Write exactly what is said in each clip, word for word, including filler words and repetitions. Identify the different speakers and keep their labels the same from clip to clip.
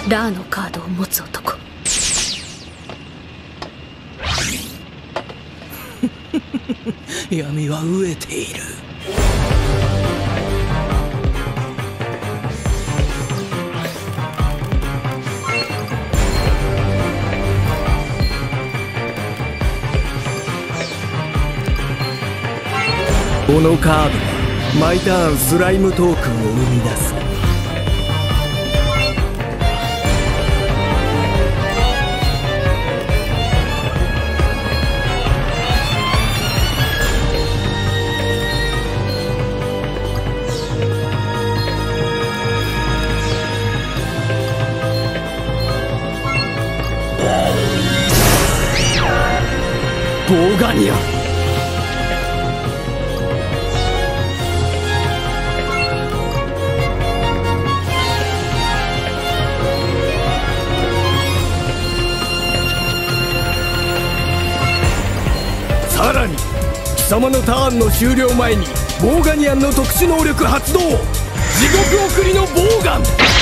Speaker 1: ラーのカードを持つ男。
Speaker 2: 闇は飢えている。このカードは毎ターンスライムトークンを生み出す。ボーガニア。さらに貴様のターンの終了前にボーガニアンの特殊能力発動。地獄送りのボーガン。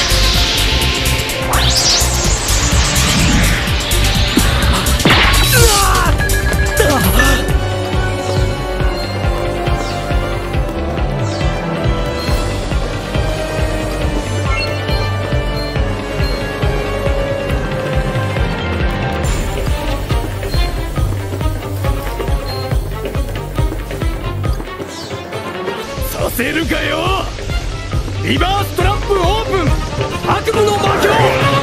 Speaker 2: させるかよ。リバーストラップオープン。悪夢の魔境。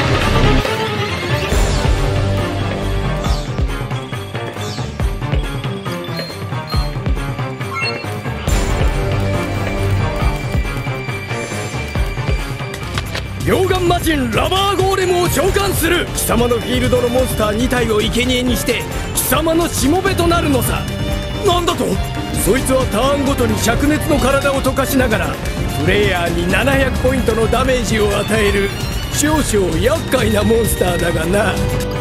Speaker 2: 溶岩魔人ラバーゴーレムを召喚する。貴様のフィールドのモンスターに体を生贄にして貴様のしもべとなるのさ。なんだと。そいつはターンごとに灼熱の体を溶かしながらプレイヤーにななひゃくポイントのダメージを与える少々厄介なモンスターだがな。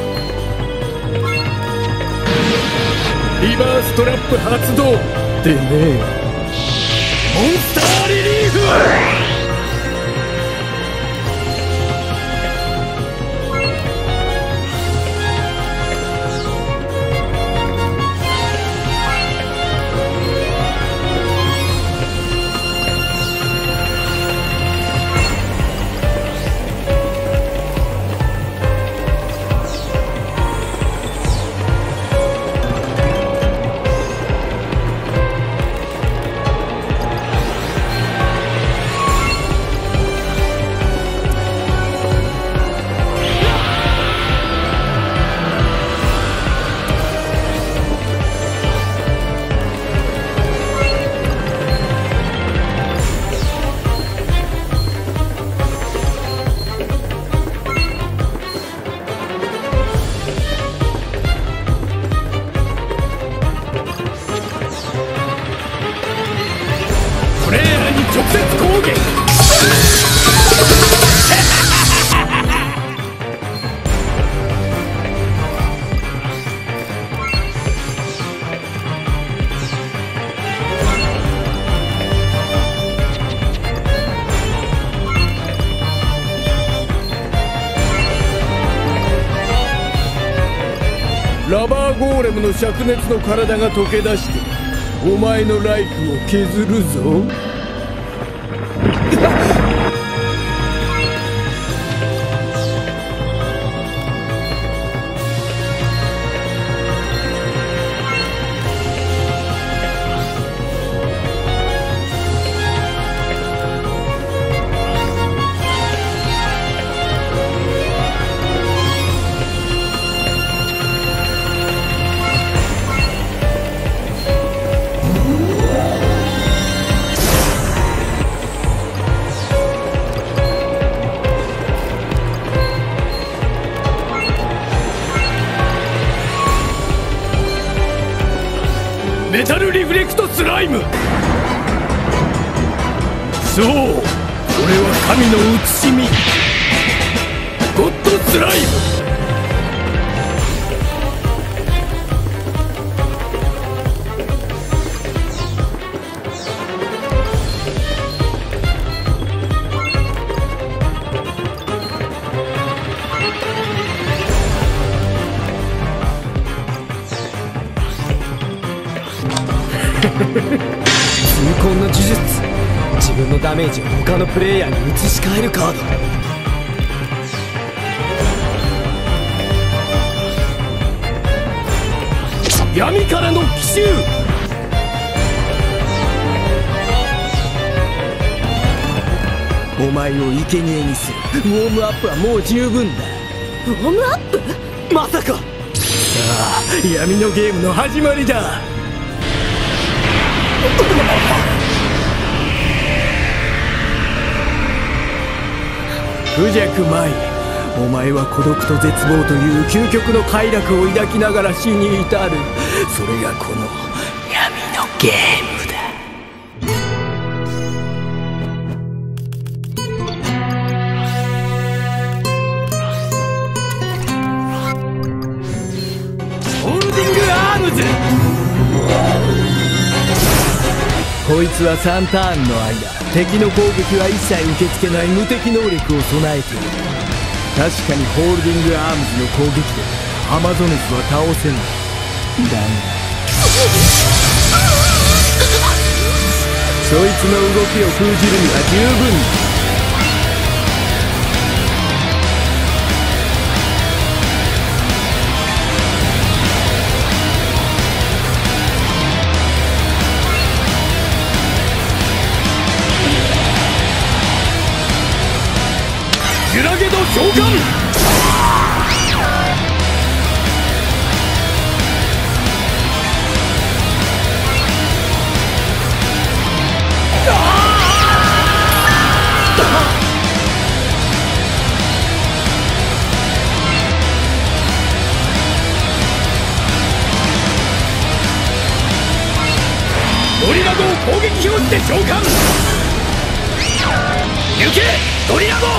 Speaker 2: リバーストラップ発動でね。モンスターリリーフ。ラバーゴーレムの灼熱の体が溶け出してお前のライフを削るぞ。メタルリフレクトスライム。そう、これは神の写しみゴッドスライム。 痛恨の呪術。自分のダメージを他のプレイヤーに移し替えるカード。闇からの奇襲。お前を生贄にする。ウォームアップはもう十分だ。
Speaker 1: ウォームアップ？
Speaker 2: まさか。さあ、闇のゲームの始まりだ。不弱舞、お前は孤独と絶望という究極の快楽を抱きながら死に至る。それがこの闇のゲームだ。ホールディングアームズ。こいつはさんターンの間、敵の攻撃は一切受け付けない無敵能力を備えている。確かにホールディングアームズの攻撃でアマゾネスは倒せない。だがそいつの動きを封じるには十分だ。ユラゲド召喚。ドリラゴを攻撃表示で召喚。行けドリラゴ。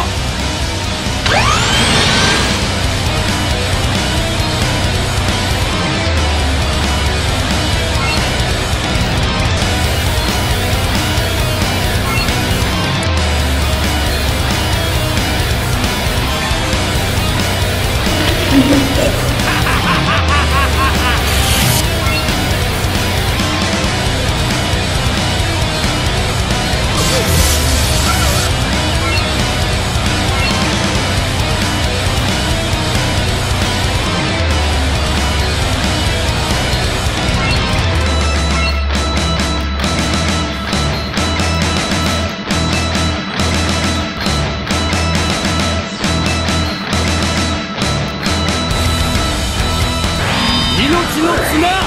Speaker 2: 命の綱。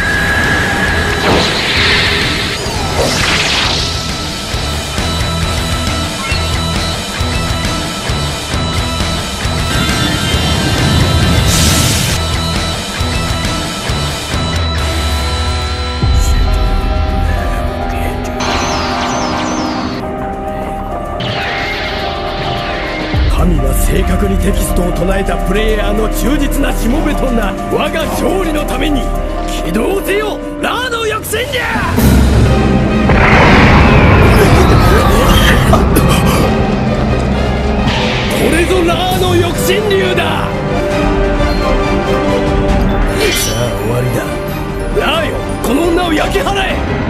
Speaker 2: 神は正確にテキストを唱えたプレイヤーの忠実なしもべとなる。我が勝利のために起動せよラーの翼戦じゃ。これぞラーの翼神竜だ。さあ終わりだ。ラーよ、この女を焼き払え。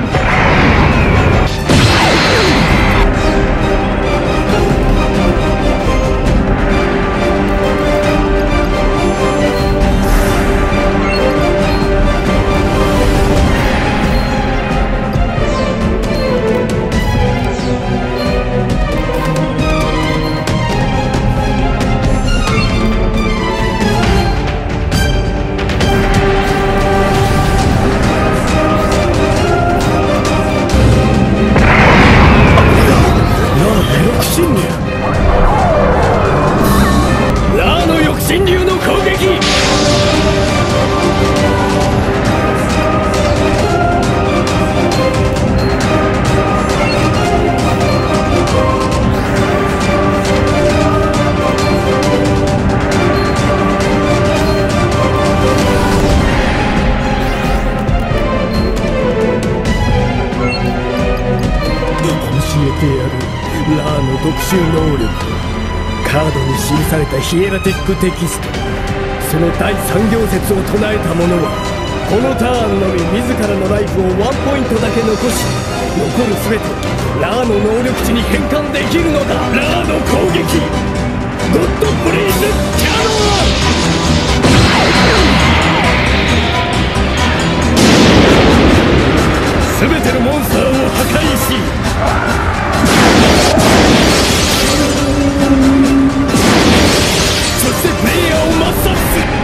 Speaker 2: ラーの翼神竜の攻撃。教えてやるラーの特殊能力。カードに記されたヒエラティックテキスト、その第三行説を唱えた者はこのターンのみ自らのライフをワンポイントだけ残し、残る全てラーの能力値に変換できるのだ。ラーの攻撃ゴッドブレイズキャノン。全てのモンスターを破壊し、そしてプレイヤーを抹殺する。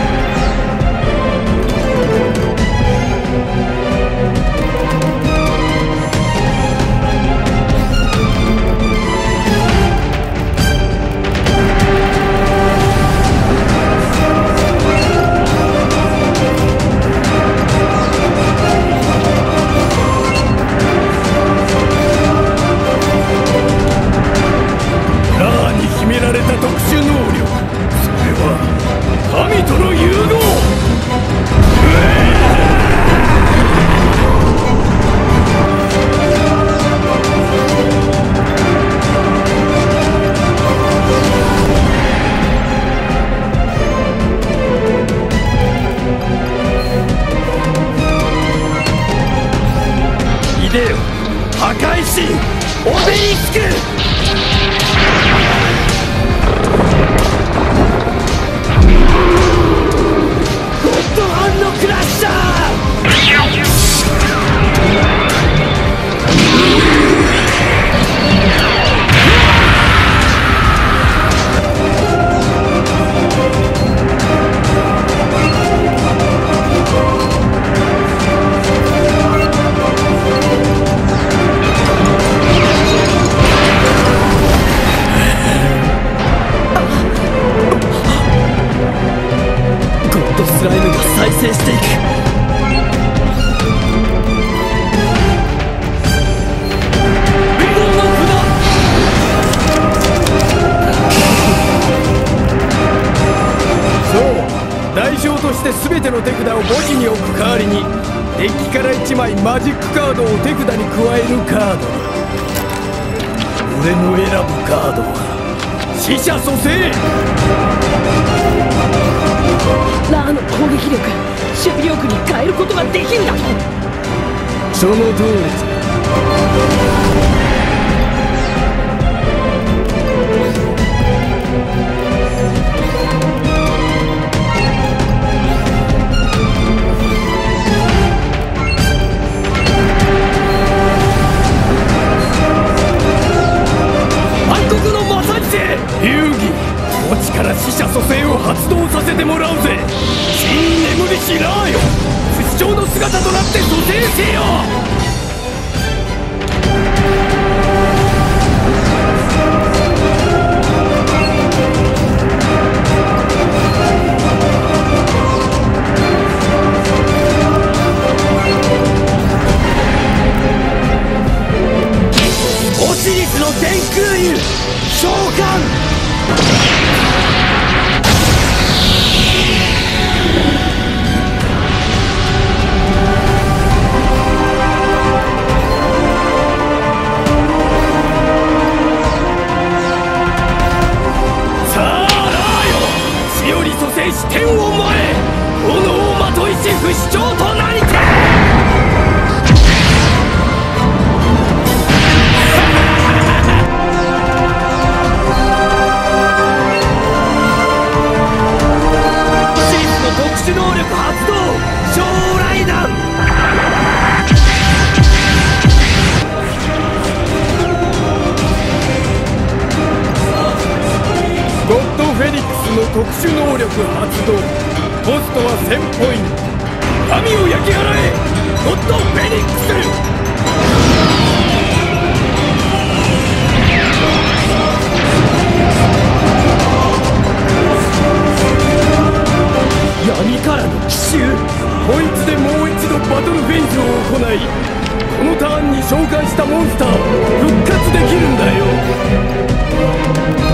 Speaker 2: 破壊神オベリスク。ゴッドハンドクラッシャー。スライムが再生していく。無言の札。そう、代償として全ての手札を墓地に置く代わりに、デッキからいちまいマジックカードを手札に加えるカード。俺の選ぶカードは死者蘇生。
Speaker 1: ラーの攻撃力、守備力に変えることができるんだと。
Speaker 2: その通りだ。暗黒の魔祭司遊戯、墓地から死者蘇生を発動させてもらうぜ。真に眠りしラーよ、不死鳥の姿となって蘇生せよ。オシリスの天空竜召喚。天を燃え、炎をまといし不死鳥となりて。シリスの特殊能力発動、将来弾。ゴッドフェニックスの特殊能力発動。コストはせんポイント。神を焼き払えゴッドフェニックス。闇からの奇襲。こいつでもう一度バトルフェイズを行い、このターンに召喚したモンスターを復活できるんだよ。